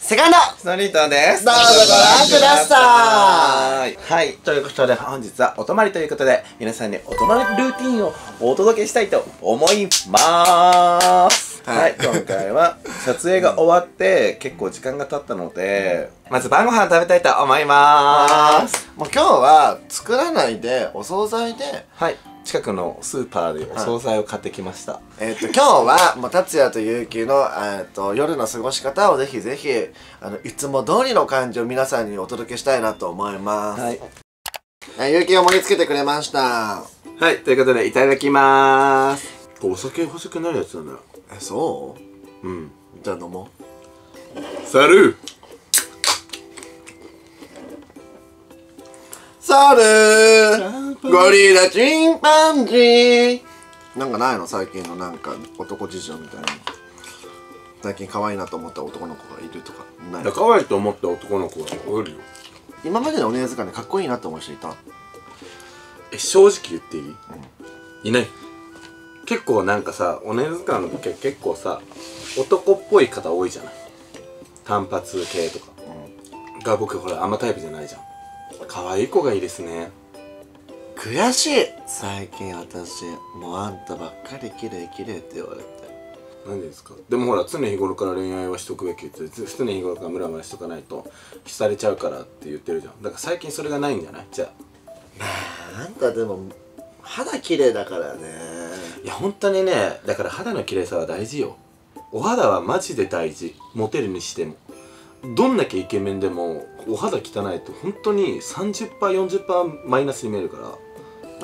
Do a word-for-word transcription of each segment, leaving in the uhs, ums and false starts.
セカンドストリートです。 どうぞご覧ください。 はい、ということで本日はお泊まりということで、皆さんにお泊まりルーティンをお届けしたいと思います。はい、はい、今回は撮影が終わって結構時間が経ったので、まず晩ご飯食べたいと思います。 もう今日は作らないでお惣菜で、 はい、近くのスーパーでお惣菜を買ってきました。はい、 えっと今日はもう達也とゆうきのえっと夜の過ごし方をぜひぜひあのいつも通りの感じを皆さんにお届けしたいなと思います。はい。ゆうきが盛り付けてくれました。 はい、ということでいただきまーす。お酒欲しくなるやつなんだよ。 え、そう？うん。じゃあ飲もう。サルー。 サルーゴリラチンパンジー。なんかないの最近のなんか男事情みたいな。最近可愛いなと思った男の子がいるとかないの？ 可愛いと思った男の子がおるよ。 今までのお姉塚でかっこいいなと思う人いた？ え、正直言っていい？うん、いない。結構なんかさ、お姉塚の時結構さ、男っぽい方多いじゃない。単発系とか、うん、が僕ほらあんまタイプじゃないじゃん。可愛い子がいいですね。 悔しい。最近私もうあんたばっかり綺麗綺麗って言われて。 なんでですか？でもほら常日頃から恋愛はしとくべきって常日頃からムラムラしとかないと干されちゃうからって言ってるじゃん。だから最近それがないんじゃない？じゃあまああんたでも肌綺麗だからね。 いや本当にね、だから肌の綺麗さは大事よ。お肌はマジで大事。モテるにしてもどんだけイケメンでもお肌汚いと本当に さんじゅっパーセントよんじゅっパーセント マイナスに見えるから。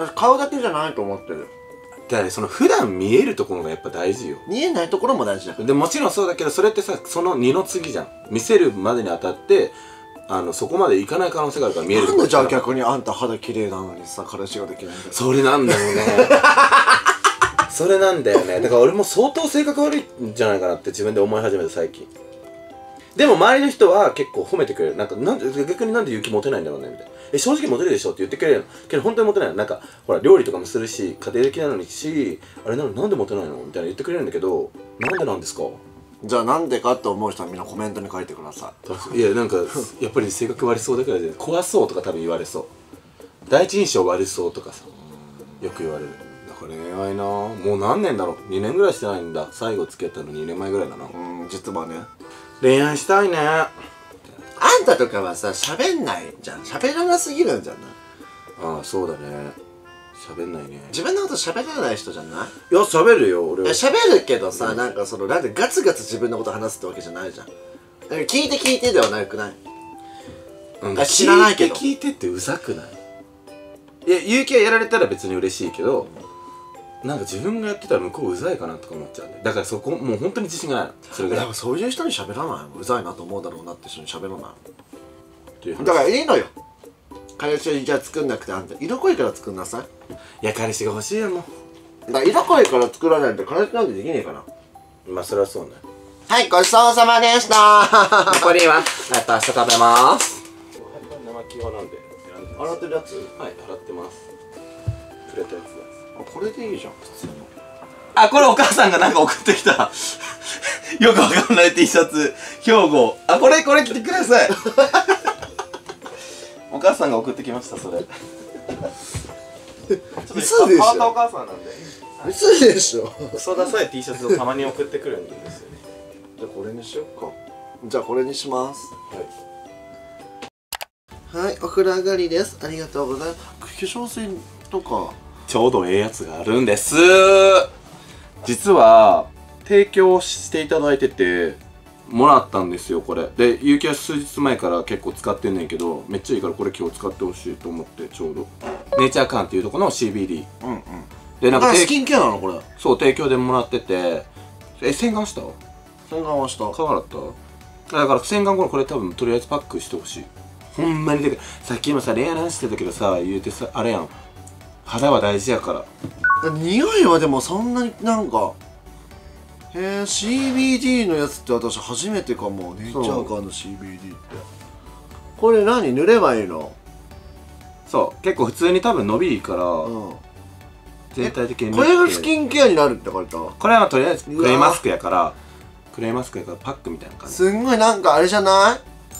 顔だけじゃないと思ってる。 だからね、その普段見えるところがやっぱ大事よ。 見えないところも大事だから。 でもちろんそうだけど、それってさ、その二の次じゃん。見せるまでにあたってあのそこまでいかない可能性があるから見える。 なんでじゃあ逆にあんた肌綺麗なのにさ彼氏ができないんだよ。 それなんだよね。それなんだよね。だから俺も相当性格悪いんじゃないかなって自分で思い始めた最近。でも周りの人は結構褒めてくれる。なんかなんで逆になんで勇気モテないんだろうねみたいな。え、正直モテるでしょって言ってくれるの。けど本当にモテないの。なんかほら料理とかもするし家庭的なのにし、あれなのなんでモテないのみたいな言ってくれるんだけど、なんでなんですか？ じゃあなんでかって思う人はみんなコメントに書いてください。いやなんかやっぱり性格悪そうだから怖そうとか多分言われそう。第一印象悪そうとかさよく言われる。だから恋愛なもう何年だろう。にねんぐらいしてないんだ。最後付き合ったのにねんまえぐらいだな。 うん、実はね恋愛したいね。 あんたとかはさ喋んないじゃん。喋らなすぎるんじゃない？ ああそうだね。喋んないね。 自分のこと喋らない人じゃない？ いや喋るよ俺は。 喋るけどさ、うん、なんかそのなんでガツガツ自分のこと話すってわけじゃないじゃん。聞いて聞いてではなくない？ うん、知らないけど聞いて聞いてってうざくない？いや勇気はやられたら別に嬉しいけど、うん、なんか自分がやってたら向こううざいかなとか思っちゃうね。だからそこもう本当に自信がないの。それぐらい。でもそういう人に喋らない。うざいなと思うだろうなって人に喋らない。だからいいのよ。彼氏じゃあ作んなくてあんた色濃いから作んなさい。 いや彼氏が欲しいよもう。 だから色濃いから作らないと彼氏なんてできねえかな。まあそれはそうね。 はい、ごちそうさまでした。 残りはまた明日食べます。生姜なんで洗ってるやつ？ はい、洗ってます。くれたやつだ。 あ、これでいいじゃん普通の。 あ、これお母さんがなんか送ってきたよくわかんない T シャツ兵庫。あ、これこれ着てください。お母さんが送ってきましたそれ。 嘘でしょ。 変わったお母さんなんで。 嘘でしょ。 クソダサい T シャツをたまに送ってくるんですよね。 じゃあこれにしよっか。じゃあこれにします。はい。はい、お風呂上がりです。ありがとうございます。化粧水とかちょうどええやつがあるんです。実は提供していただいててもらったんですよこれで。ゆうきは数日前から結構使ってんねんけど、めっちゃいいからこれ今日使ってほしいと思って。ちょうどネイチャーカンっていうところの シービーディー。うんうん。でなんかスキンケアなのこれ？ そう提供でもらってて。え、洗顔した？ 洗顔はした。 可愛かった。だから洗顔後のこれ多分とりあえずパックしてほしい。ほんまに。でさっきもさ恋愛の話してたけどさ言うてさあれやん、肌は大事やから。 匂いはでもそんなになんかへえ シービーディー のやつって私初めてかも。ネイチャーカーの シービーディー ってこれ何塗ればいいの？ そう結構普通に多分伸びいいから、うん、全体的にこれがスキンケアになるって書いた。 これはとりあえずクレイマスクやからクレイマスクやからパックみたいな感じ。 すんごいなんかあれじゃない？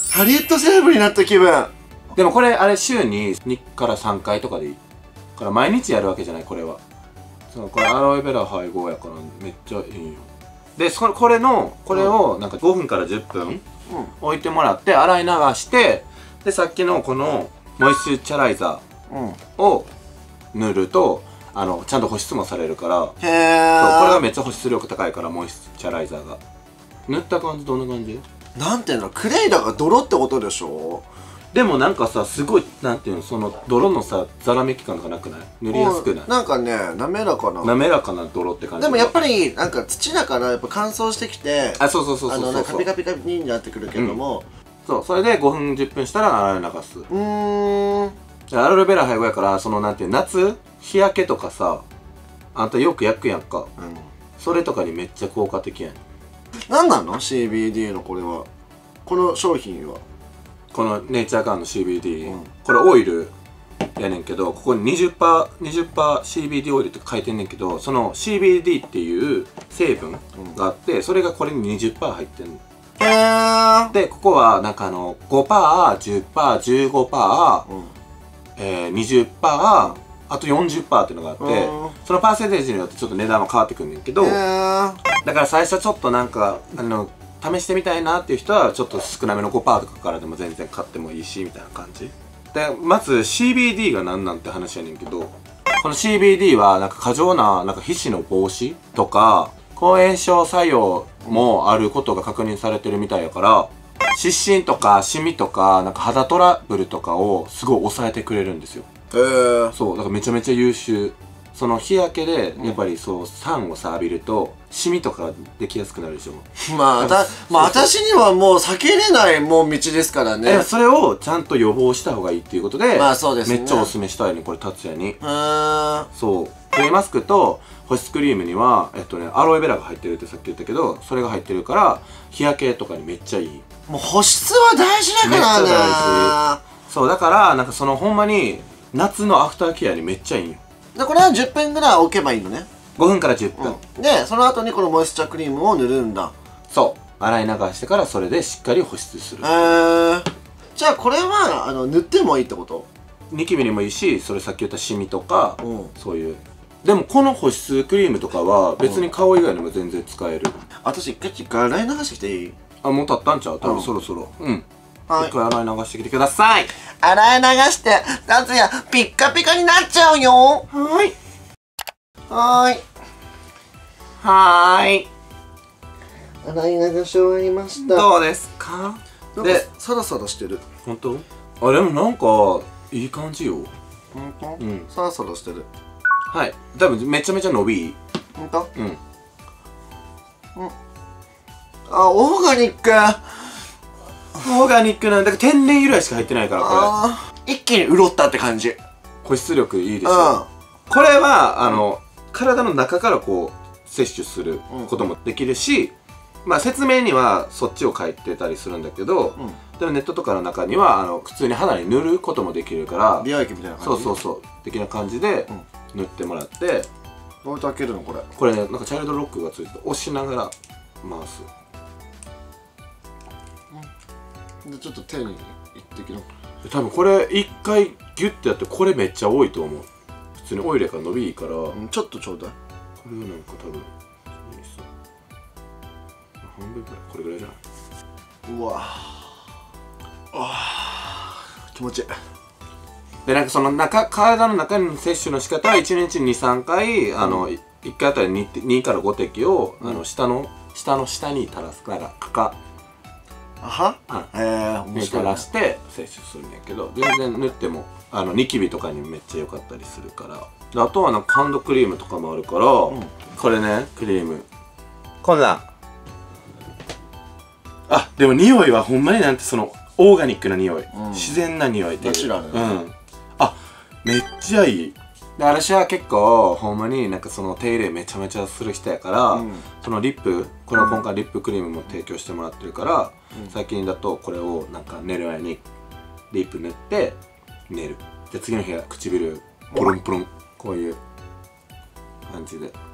ハリウッドセレブになった気分。 でもこれあれ週ににからさんかいとかでいいから毎日やるわけじゃない。これはそうこれアロエベラ配合やからめっちゃいいよ。でそこれのこれをなんかごふんからじゅっぷん置いてもらって洗い流して、でさっきのこのモイスチャライザーを塗るとあのちゃんと保湿もされるから。 へえ。 これがめっちゃ保湿力高いからモイスチャライザーが。塗った感じどんな感じ？ なんていうの、クレイだから泥ってことでしょ？ でもなんかさすごいなんていうのその泥のさザラメ期間がなくない？塗りやすくない？ なんかね滑らかな滑らかな泥って感じ。 でもやっぱりなんか土だからやっぱ乾燥してきて、 あそうそうそうそうそうそう、 あのカピカピカピになってくるけども、 うん、そうそれでごふんじゅっぷんしたら洗い流す。うーんアロエベラ配合やからそのなんていう夏日焼けとかさあんたよく焼くやんか、うん、それとかにめっちゃ効果的やん。 なんなの シービーディー のこれは、この商品はこのネイチャーガーの シービーディー、うん、これオイルやねんけどここに にじゅっパーセント、にじゅっパーセントシービーディー オイルって書いてんねんけど、その シービーディー っていう成分があって、うん、それがこれに にじゅっパーセント 入ってんの。へー。でここはなんかあの ごパーセント、じゅっパーセント、じゅうごパーセント、うんえー、にじゅっパーセント、あと よんじゅっパーセント っていうのがあって、うん、そのパーセンテージによってちょっと値段は変わってくんねんけど、だから最初ちょっとなんかあの試してみたいなっていう人はちょっと少なめの ごパーセント とかからでも全然買ってもいいしみたいな感じで、まず シービーディー が何なんて話やねんけど、この シービーディー はなんか過剰ななんか皮脂の防止とか抗炎症作用もあることが確認されてるみたいやから、湿疹とかシミとかなんか肌トラブルとかをすごい抑えてくれるんですよ。へえ。そうだからめちゃめちゃ優秀。その日焼けでやっぱりそう酸をさ浴びるとシミとかできやすくなるでしょ。 まあたまあ私にはもう避けれないもう道ですからね。 それをちゃんと予防した方がいいっていうことで、 まあそうですね、 めっちゃおすすめしたいねこれ達也に。へえ。そうクレイマスクと保湿クリームにはえっとねアロエベラが入ってるってさっき言ったけど、それが入ってるから日焼けとかにめっちゃいい。 もう保湿は大事だからね。めっちゃ大事。そうだからなんかそのほんまに夏のアフターケアにめっちゃいいんよ。 でこれはじゅっぷんぐらい置けばいいのね。 ごふんからじゅっぷん、 うん、でその後にこのモイスチャークリームを塗るんだ。 そう洗い流してからそれでしっかり保湿する。へえ。じゃあこれはあの塗ってもいいってこと？ ニキビにもいいし、それさっき言ったシミとか、うん、そういう。でもこの保湿クリームとかは別に顔以外にも全然使える。 私一回一回洗い流してきていい？ あもう経ったんちゃう？多分そろそろ。うん、はい、一回洗い流してきてください。 洗い流して達也ピッカピカになっちゃうよ。はーいはーいはーい。 洗い流し終わりました。 どうですか？ でサラサラしてる。 本当？あでもなんかいい感じよ。 本当？うんサラサラしてる。 はい多分めちゃめちゃ伸びいい。 本当？ うんうん。 あオーガニック。 オーガニックなんだから天然由来しか入ってないからこれ一気に潤ったって感じ。 保湿力いいでしょ。これはあの体の中からこう摂取することもできるし、まあ説明にはそっちを書いてたりするんだけど、でもネットとかの中にはあの普通に肌に塗ることもできるから、 美容液みたいな感じ、そうそうそう的な感じで塗ってもらって。 どうやって開けるのこれ？これねなんかチャイルドロックがついて押しながら回す。 でちょっと手に一滴の多分これ一回ギュッてやってこれめっちゃ多いと思う。普通にオイルやから伸びいいから、うん、 ちょっとちょうだい。 これはなんか多分半分くらいこれぐらいじゃない？ うわあ気持ちいい。 でなんかその中体の中の摂取の仕方はいちにちにさんかいあの、うん、いっかいあたり 2, にからご滴を、うん、あの下の下の下に垂らすからかかはへえ面白いね。垂らして摂取するんやけど全然塗ってもあのニキビとかにめっちゃ良かったりするから。あとはなんかハンドクリームとかもあるから、うん、これねクリームこんなんあでも匂いはほんまになんてそのオーガニックな匂い、うん、自然な匂いでナチュラル、 うんあめっちゃいい。で私は結構ほんまになんかその手入れめちゃめちゃする人やから、うん、そのリップこれは今回リップクリームも提供してもらってるから、うん、最近だとこれをなんか寝る前にリップ塗って寝る。で次の日は唇ポロンポロンこういう感じで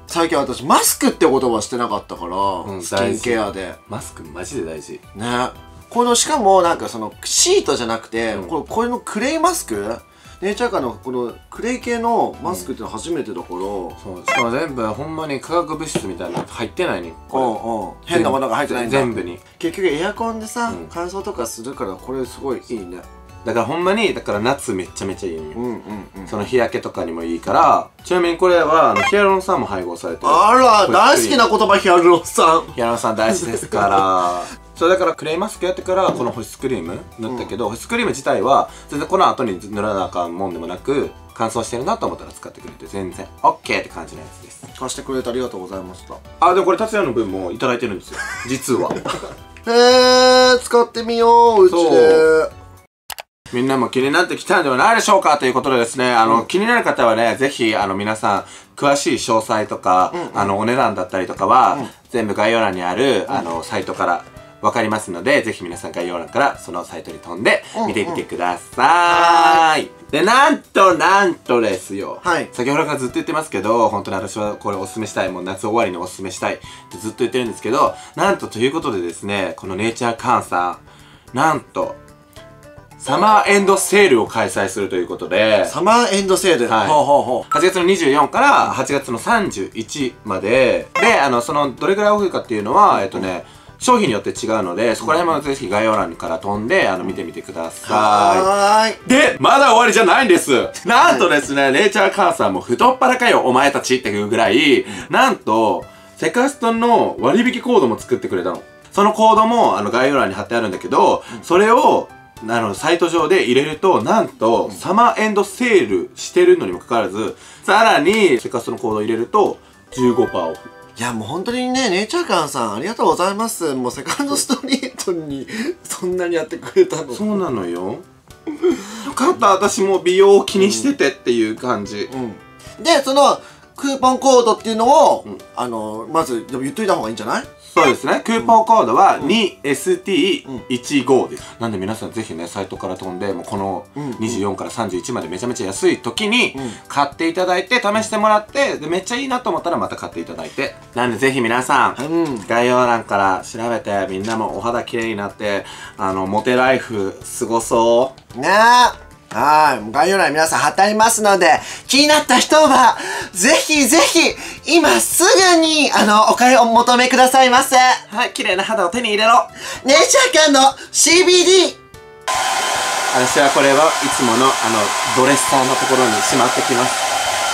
最近私マスクって言葉してなかったから、うん、スキンケアでマスクマジで大事ね。このしかもなんかそのシートじゃなくて、うん、これこれのクレイマスク、ネイチャーカーのこのクレイ系のマスクってのは初めてだから、うん、 そうしかも全部ほんまに化学物質みたいなの入ってないね。 これ、うんうん、変なものが入ってないんだ。 全部に結局エアコンでさ、うん、乾燥とかするからこれすごいいいね。 だからほんまにだから夏めっちゃめちゃいいね。その日焼けとかにもいいから。ちなみにこれはあのヒアルロン酸も配合されてる。 あら大好きな言葉、ヒアルロン酸。 ヒアルロン酸大事ですからそうだからクレイマスクやってからこの保湿クリーム塗ったけど、うん、保湿クリーム自体は全然この後に塗らなあかんもんでもなく、乾燥してるなと思ったら使ってくれて全然 オーケー って感じのやつです。 貸してくれてありがとうございました。 あ、でもこれ達也の分もいただいてるんですよ実はへえ、使ってみよう、うちで。 みんなも気になってきたんではないでしょうかということでですね、あの、うん、気になる方はね、ぜひ、あの、皆さん、詳しい詳細とか、うんうん、あの、お値段だったりとかは、うん、全部概要欄にある、うん、あの、サイトからわかりますので、ぜひ皆さん概要欄からそのサイトに飛んで、見てみてください。で、なんと、なんとですよ。はい。先ほどからずっと言ってますけど、本当に私はこれおすすめしたい。もう夏終わりにおすすめしたいってずっと言ってるんですけど、なんとということでですね、このネイチャーカーンさん、なんと、サマーエンドセールを開催するということで。 サマーエンドセール、 はい。ほうほうほう。はちがつのにじゅうよっかからはちがつのさんじゅういちまで。で、あの、その、どれくらいオフかっていうのは、えっとね、商品によって違うので、そこら辺もぜひ概要欄から飛んで、あの、見てみてください。はーい。で、まだ終わりじゃないんです。なんとですね、ネイチャーカーさんも太っ腹かよ、お前たちっていうぐらい、なんと、セカストの割引コードも作ってくれたの。そのコードも、あの、概要欄に貼ってあるんだけど、それを、あの、サイト上で入れると、なんと、サマーエンドセールしてるのにもかかわらず、さらに、セカストのコードを入れると、じゅうごパーセントオフ。 いや、もう本当にね、ネイチャーカーさん、ありがとうございます。もうセカンドストリートに、そんなにやってくれたの。 そうなのよ。よかった、私も美容を気にしててっていう感じ。 うん。うん、で、その、クーポンコードっていうのを、うん、あの、まず、でも言っといた方がいいんじゃない？ そうですね。クーポンコードは にエスティーいちご です。なんで皆さんぜひね、サイトから飛んで、もうこのにじゅうよっからさんじゅういちまでめちゃめちゃ安い時に買っていただいて、試してもらって、でめっちゃいいなと思ったらまた買っていただいて。なんでぜひ皆さん、うん、概要欄から調べて、みんなもお肌綺麗になって、あの、モテライフ過ごそう。 ねえ。はい。概要欄に皆さん貼ってありますので、気になった人は、ぜひぜひ、今すぐに、あの、お買い求めくださいませ。 はい。綺麗な肌を手に入れろ。 ネイチャーカーの シービーディー。 私はこれをいつもの、あの、ドレッサーのところにしまってきます。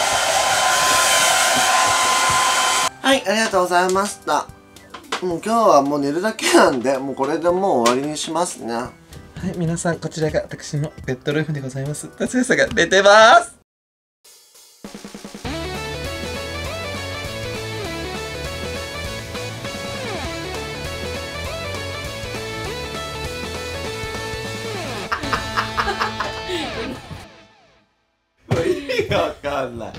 はい。ありがとうございました。うん、今日はもう寝るだけなんで、もうこれでもう終わりにしますね。 はい、皆さん、こちらが私のベッドルームでございます。達也さんが寝てます。意味がわかんない。